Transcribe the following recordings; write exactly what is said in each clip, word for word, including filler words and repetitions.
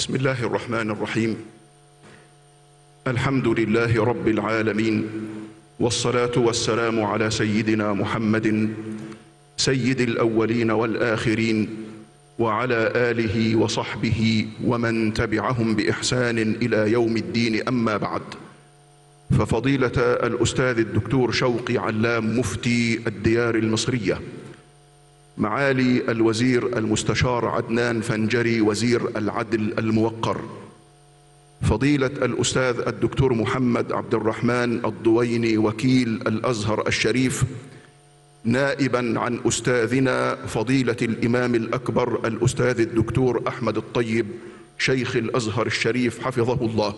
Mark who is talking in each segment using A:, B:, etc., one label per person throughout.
A: بسم الله الرحمن الرحيم. الحمد لله رب العالمين، والصلاة والسلام على سيدنا محمد سيد الأولين والآخرين، وعلى آله وصحبه ومن تبعهم بإحسان إلى يوم الدين. أما بعد، ففضيلة الأستاذ الدكتور شوقي علام مفتي الديار المصرية، معالي الوزير المستشار عدنان فنجري وزير العدل الموقر، فضيلة الأستاذ الدكتور محمد عبد الرحمن الضويني وكيل الأزهر الشريف، نائبا عن أستاذنا فضيلة الإمام الأكبر الأستاذ الدكتور أحمد الطيب شيخ الأزهر الشريف حفظه الله،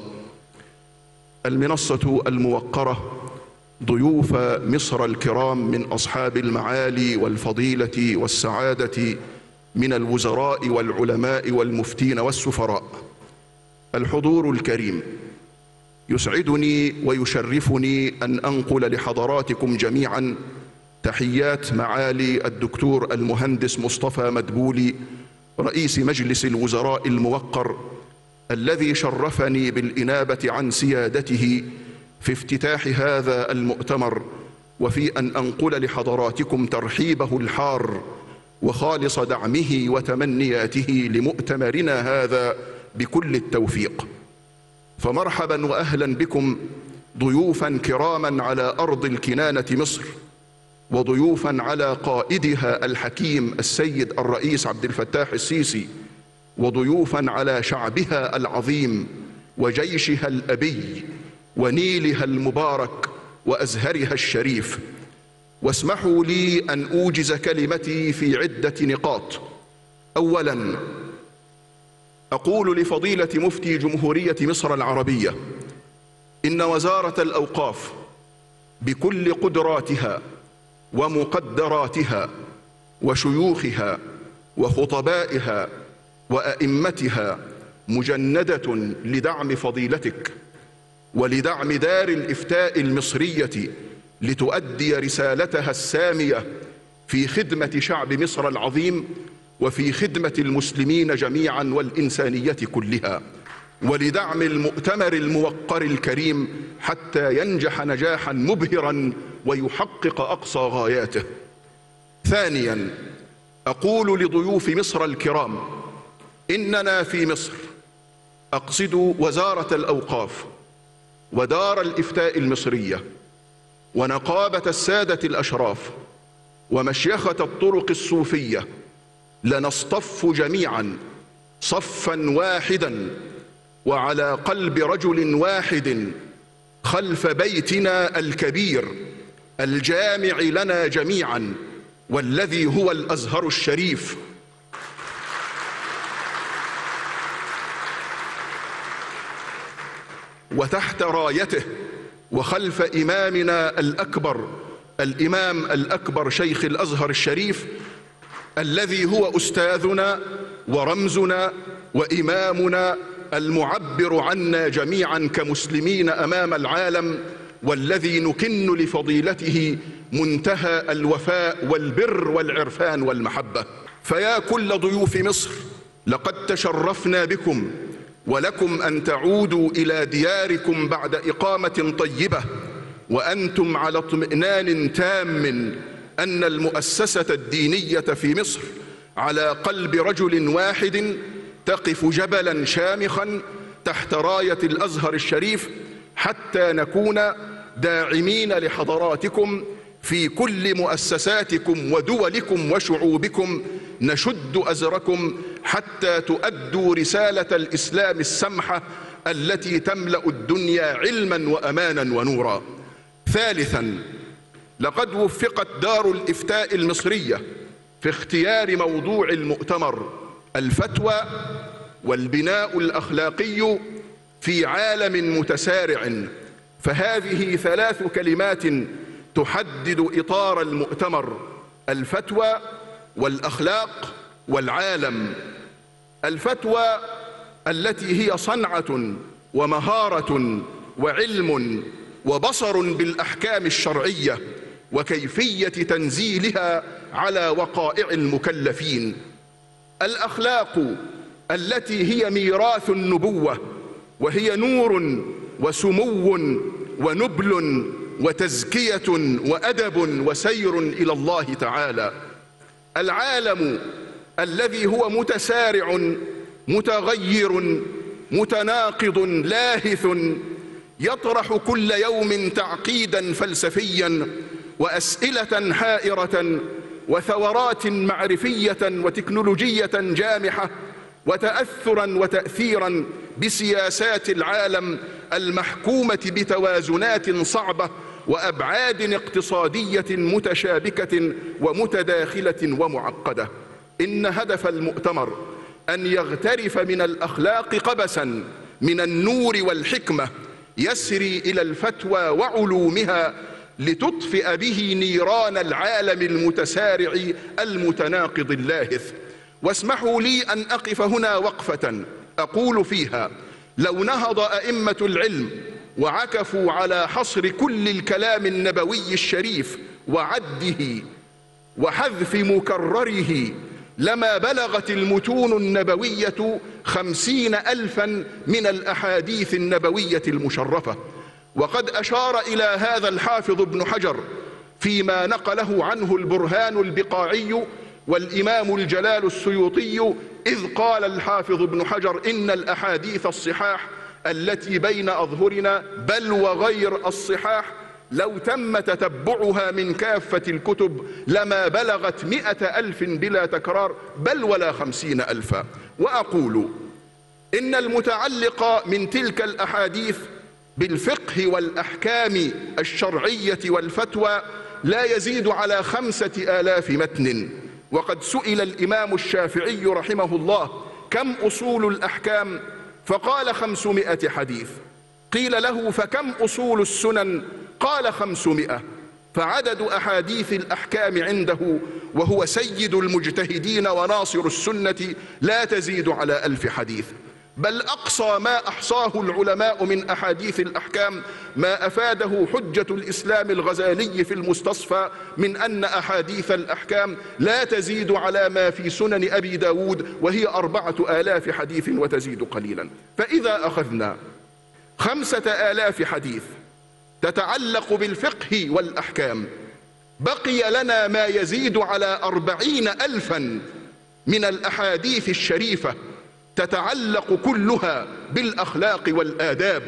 A: المنصة الموقرة، ضيوف مصر الكرام من أصحاب المعالي والفضيلة والسعادة من الوزراء والعلماء والمفتين والسفراء، الحضور الكريم، يسعدني ويشرفني أن أنقل لحضراتكم جميعا تحيات معالي الدكتور المهندس مصطفى مدبولي رئيس مجلس الوزراء الموقر، الذي شرفني بالإنابة عن سيادته في افتتاح هذا المؤتمر، وفي أن أنقل لحضراتكم ترحيبه الحار وخالص دعمه وتمنياته لمؤتمرنا هذا بكل التوفيق. فمرحبا وأهلا بكم ضيوفا كراما على أرض الكنانة مصر، وضيوفا على قائدها الحكيم السيد الرئيس عبد الفتاح السيسي، وضيوفا على شعبها العظيم وجيشها الأبي ونيلها المبارك وأزهرها الشريف. واسمحوا لي أن أوجز كلمتي في عدة نقاط. أولا، أقول لفضيلة مفتي جمهورية مصر العربية إن وزارة الأوقاف بكل قدراتها ومقدراتها وشيوخها وخطبائها وأئمتها مجندة لدعم فضيلتك ولدعم دار الإفتاء المصرية لتؤدي رسالتها السامية في خدمة شعب مصر العظيم وفي خدمة المسلمين جميعا والإنسانية كلها، ولدعم المؤتمر الموقر الكريم حتى ينجح نجاحا مبهرا ويحقق أقصى غاياته. ثانيا، أقول لضيوف مصر الكرام إننا في مصر، أقصد وزارة الأوقاف ودار الإفتاء المصرية ونقابة السادة الأشراف ومشيخة الطرق الصوفية، لنصطف جميعا صفا واحدا وعلى قلب رجل واحد خلف بيتنا الكبير الجامع لنا جميعا، والذي هو الأزهر الشريف، وتحت رايته وخلف إمامنا الأكبر الإمام الأكبر شيخ الأزهر الشريف، الذي هو أستاذنا ورمزنا وإمامنا المعبر عنا جميعا كمسلمين أمام العالم، والذي نكن لفضيلته منتهى الوفاء والبر والعرفان والمحبة. فيا كل ضيوف مصر، لقد تشرفنا بكم، ولكم أن تعودوا إلى دياركم بعد إقامة طيبة وأنتم على اطمئنان تام أن المؤسسة الدينية في مصر على قلب رجل واحد تقف جبلا شامخا تحت راية الأزهر الشريف، حتى نكون داعمين لحضراتكم في كل مؤسساتكم ودولكم وشعوبكم، نشد أزركم حتى تؤدوا رسالة الإسلام السمحة التي تملأ الدنيا علما وأمانا ونورا. ثالثا، لقد وفقت دار الإفتاء المصرية في اختيار موضوع المؤتمر الفتوى والبناء الأخلاقي في عالم متسارع، فهذه ثلاث كلمات تحدد إطار المؤتمر: الفتوى والأخلاق والعالم. الفتوى التي هي صنعة ومهارة وعلم وبصر بالأحكام الشرعية وكيفية تنزيلها على وقائع المكلفين. الأخلاق التي هي ميراث النبوة، وهي نور وسمو ونبل وتزكية وأدب وسير إلى الله تعالى. العالم الذي هو متسارع متغير متناقض لاهث، يطرح كل يوم تعقيدا فلسفيا وأسئلة حائرة وثورات معرفية وتكنولوجية جامحة، وتأثرا وتأثيرا بسياسات العالم المحكومة بتوازنات صعبة وأبعاد اقتصادية متشابكة ومتداخلة ومعقدة. إن هدف المؤتمر أن يغترف من الأخلاق قبسا من النور والحكمة يسري إلى الفتوى وعلومها لتطفئ به نيران العالم المتسارع المتناقض اللاهث. واسمحوا لي أن أقف هنا وقفة أقول فيها: لو نهض أئمة العلم وعكفوا على حصر كل الكلام النبوي الشريف وعده وحذف مكرره، لما بلغت المتون النبوية خمسين ألفا من الأحاديث النبوية المشرفة. وقد أشار إلى هذا الحافظ ابن حجر فيما نقله عنه البرهان البقاعي والإمام الجلال السيوطي، إذ قال الحافظ ابن حجر: إن الأحاديث الصحاح التي بين أظهرنا بل وغير الصحاح لو تم تتبعها من كافة الكتب لما بلغت مئة ألف بلا تكرار، بل ولا خمسين ألفا. وأقول إن المتعلق من تلك الأحاديث بالفقه والأحكام الشرعية والفتوى لا يزيد على خمسة آلاف متن. وقد سئل الإمام الشافعي رحمه الله: كم أصول الأحكام؟ فقال: خمسمائة حديث. قيل له: فكم أصول السنن؟ قال: خمسمائة. فعدد أحاديث الأحكام عنده، وهو سيد المجتهدين وناصر السنة، لا تزيد على ألف حديث. بل أقصى ما أحصاه العلماء من أحاديث الأحكام ما أفاده حجة الإسلام الغزالي في المستصفى من أن أحاديث الأحكام لا تزيد على ما في سنن أبي داود، وهي أربعة آلاف حديث وتزيد قليلا. فإذا أخذنا خمسة آلاف حديث تتعلق بالفقه والأحكام، بقي لنا ما يزيد على أربعين ألفا من الأحاديث الشريفة تتعلق كلها بالأخلاق والآداب.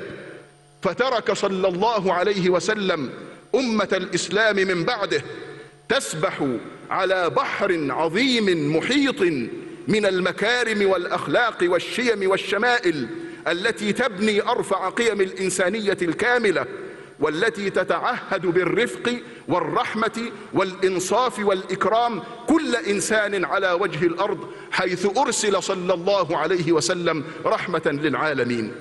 A: فترك صلى الله عليه وسلم أمة الإسلام من بعده تسبح على بحر عظيم محيط من المكارم والأخلاق والشيم والشمائل التي تبني أرفع قيم الإنسانية الكاملة، والتي تتعهد بالرفق والرحمة والإنصاف والإكرام كل إنسان على وجه الأرض، حيث أرسل صلى الله عليه وسلم رحمة للعالمين.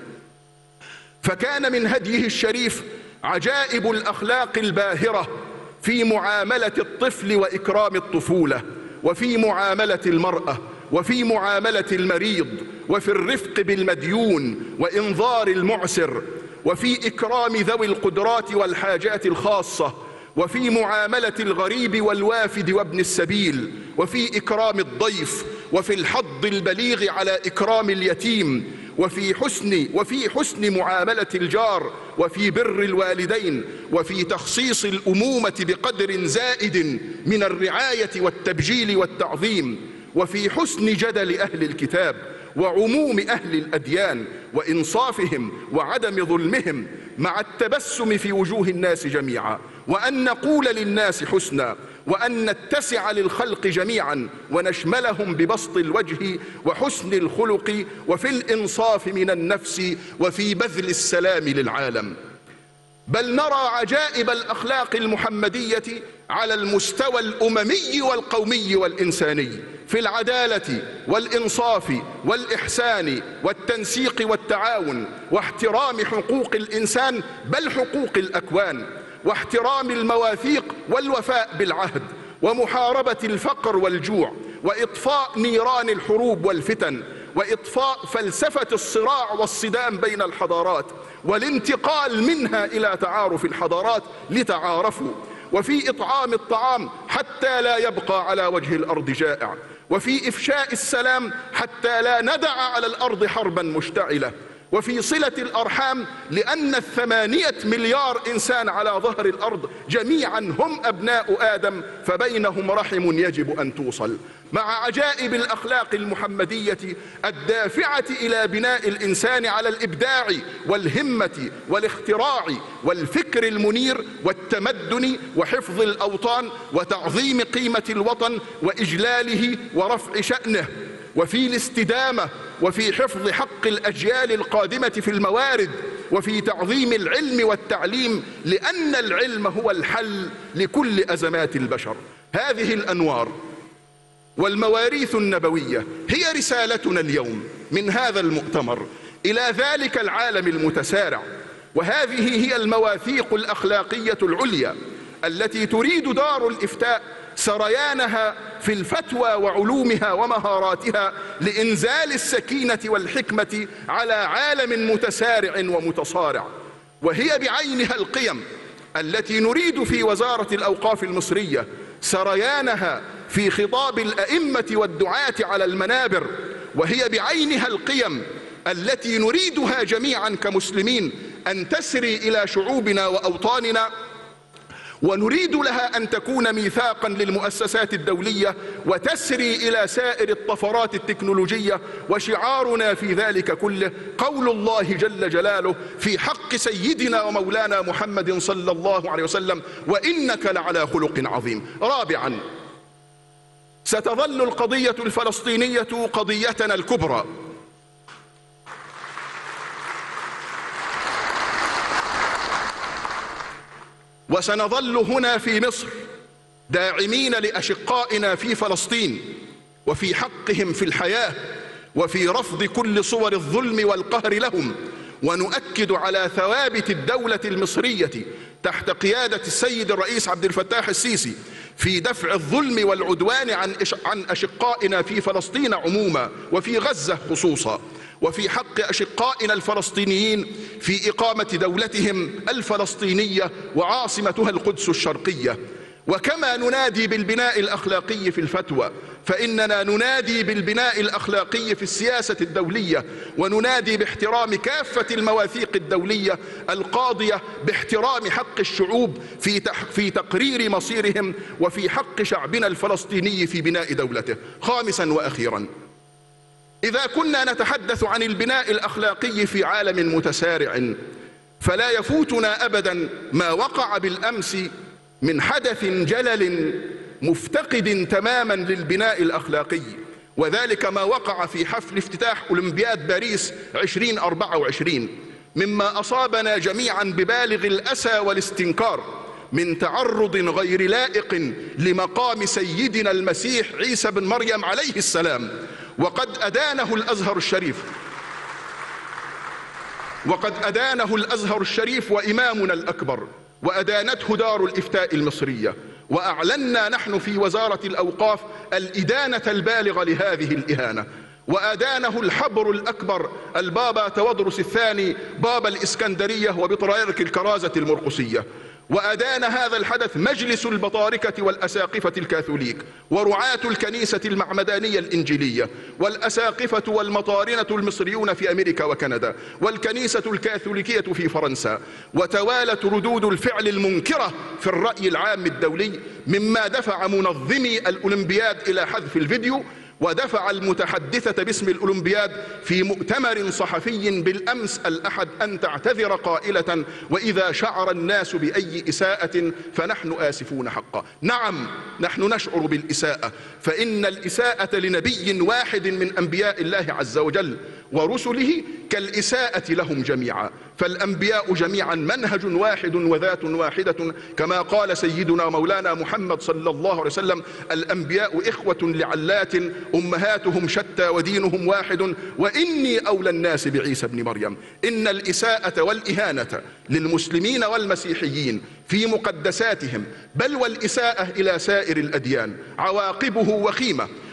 A: فكان من هديه الشريف عجائب الأخلاق الباهرة في معاملة الطفل وإكرام الطفولة، وفي معاملة المرأة، وفي معاملة المريض، وفي الرفق بالمديون وإنظار المعسر، وفي إكرام ذوي القدرات والحاجات الخاصة، وفي معاملة الغريب والوافد وابن السبيل، وفي إكرام الضيف، وفي الحض البليغ على إكرام اليتيم، وفي حسن وفي حسن معاملة الجار، وفي بر الوالدين، وفي تخصيص الأمومة بقدر زائد من الرعاية والتبجيل والتعظيم، وفي حسن جدل أهل الكتاب وعموم أهل الأديان وإنصافهم وعدم ظلمهم، مع التبسم في وجوه الناس جميعا، وأن نقول للناس حسنا، وأن نتسع للخلق جميعا ونشملهم ببسط الوجه وحسن الخلق وفي الإنصاف من النفس وفي بذل السلام للعالم. بل نرى عجائب الأخلاق المحمدية على المستوى الأممي والقومي والإنساني، في العدالة والإنصاف والإحسان والتنسيق والتعاون، واحترام حقوق الإنسان بل حقوق الأكوان، واحترام المواثيق والوفاء بالعهد، ومحاربة الفقر والجوع، وإطفاء نيران الحروب والفتن، وإطفاء فلسفة الصراع والصدام بين الحضارات، والانتقال منها إلى تعارف الحضارات لتعارفوا، وفي إطعام الطعام حتى لا يبقى على وجه الأرض جائع، وفي إفشاء السلام حتى لا ندع على الأرض حربا مشتعلة، وفي صلة الأرحام لأن الثمانية مليار إنسان على ظهر الأرض جميعا هم أبناء آدم، فبينهم رحم يجب أن توصل، مع عجائب الأخلاق المحمدية الدافعة إلى بناء الإنسان على الإبداع والهمة والاختراع والفكر المنير والتمدن وحفظ الأوطان وتعظيم قيمة الوطن وإجلاله ورفع شأنه، وفي الاستدامة وفي حفظ حق الأجيال القادمة في الموارد، وفي تعظيم العلم والتعليم لأن العلم هو الحل لكل أزمات البشر. هذه الأنوار والمواريث النبوية هي رسالتنا اليوم من هذا المؤتمر إلى ذلك العالم المتسارع، وهذه هي المواثيق الأخلاقية العليا التي تريد دار الإفتاء سريانها في الفتوى وعلومها ومهاراتها لإنزال السكينة والحكمة على عالم متسارع ومتصارع، وهي بعينها القيم التي نريد في وزارة الأوقاف المصرية سريانها في خطاب الأئمة والدعاة على المنابر، وهي بعينها القيم التي نريدها جميعا كمسلمين أن تسري إلى شعوبنا وأوطاننا، ونريد لها أن تكون ميثاقا للمؤسسات الدولية وتسري إلى سائر الطفرات التكنولوجية. وشعارنا في ذلك كله قول الله جل جلاله في حق سيدنا ومولانا محمد صلى الله عليه وسلم: وإنك لعلى خلق عظيم. رابعا، ستظل القضية الفلسطينية قضيتنا الكبرى، وسنظل هنا في مصر داعمين لأشقائنا في فلسطين وفي حقهم في الحياة وفي رفض كل صور الظلم والقهر لهم، ونؤكد على ثوابت الدولة المصرية تحت قيادة السيد الرئيس عبد الفتاح السيسي في دفع الظلم والعدوان عن عن أشقائنا في فلسطين عموما وفي غزة خصوصا، وفي حق أشقائنا الفلسطينيين في إقامة دولتهم الفلسطينية وعاصمتها القدس الشرقية. وكما ننادي بالبناء الأخلاقي في الفتوى، فإننا ننادي بالبناء الأخلاقي في السياسة الدولية، وننادي باحترام كافة المواثيق الدولية القاضية باحترام حق الشعوب في في تقرير مصيرهم، وفي حق شعبنا الفلسطيني في بناء دولته. خامسا وأخيرا، إذا كنا نتحدث عن البناء الأخلاقي في عالم متسارع، فلا يفوتنا أبدا ما وقع بالأمس من حدث جلل مفتقد تماما للبناء الأخلاقي، وذلك ما وقع في حفل افتتاح أولمبياد باريس ألفين وأربعة وعشرين، مما أصابنا جميعا ببالغ الأسى والاستنكار من تعرض غير لائق لمقام سيدنا المسيح عيسى بن مريم عليه السلام، وقد أدانه الأزهر الشريف وقد أدانه الأزهر الشريف وإمامنا الأكبر، وأدانته دار الإفتاء المصرية، وأعلنا نحن في وزارة الأوقاف الإدانة البالغة لهذه الإهانة، وأدانه الحبر الأكبر البابا تودرس الثاني بابا الإسكندرية وبطريرك الكرازة المرقسية، وأدان هذا الحدث مجلس البطاركة والأساقفة الكاثوليك ورعاة الكنيسة المعمدانية الإنجيلية والأساقفة والمطارنة المصريون في أمريكا وكندا والكنيسة الكاثوليكية في فرنسا، وتوالت ردود الفعل المنكرة في الرأي العام الدولي، مما دفع منظمي الأولمبياد إلى حذف الفيديو، ودفع المتحدثة باسم الأولمبياد في مؤتمر صحفي بالأمس الأحد أن تعتذر قائلة: وإذا شعر الناس بأي إساءة فنحن آسفون حقا. نعم، نحن نشعر بالإساءة، فإن الإساءة لنبي واحد من أنبياء الله عز وجل ورسله كالإساءة لهم جميعا، فالأنبياء جميعا منهج واحد وذات واحدة، كما قال سيدنا مولانا محمد صلى الله عليه وسلم: الأنبياء إخوة لعلات أمهاتهم شتى ودينهم واحد، وإني أولى الناس بعيسى بن مريم. إن الإساءة والإهانة للمسلمين والمسيحيين في مقدساتهم، بل والإساءة إلى سائر الأديان، عواقبه وخيمة،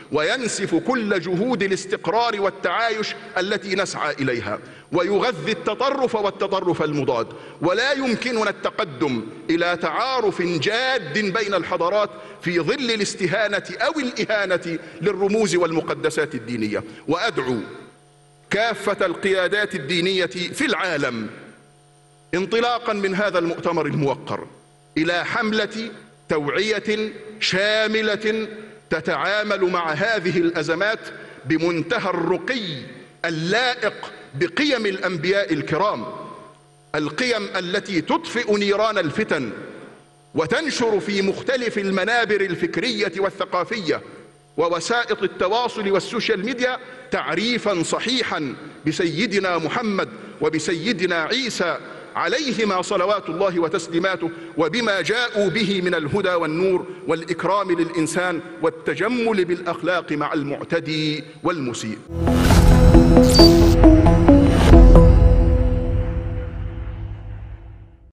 A: وينسف كل جهود الاستقرار والتعايش التي نسعى إليها، ويغذي التطرف والتطرف المضاد. ولا يمكننا التقدم إلى تعارف جاد بين الحضارات في ظل الاستهانة أو الإهانة للرموز والمقدسات الدينية. وأدعو كافة القيادات الدينية في العالم انطلاقا من هذا المؤتمر الموقر إلى حملة توعية شاملة تتعامل مع هذه الأزمات بمنتهى الرقي اللائق بقيم الأنبياء الكرام، القيم التي تطفئ نيران الفتن وتنشر في مختلف المنابر الفكرية والثقافية ووسائط التواصل والسوشيال ميديا تعريفا صحيحا بسيدنا محمد وبسيدنا عيسى عليهما صلوات الله وتسليماته، وبما جاءوا به من الهدى والنور والإكرام للإنسان والتجمل بالأخلاق مع المعتدي والمسيء.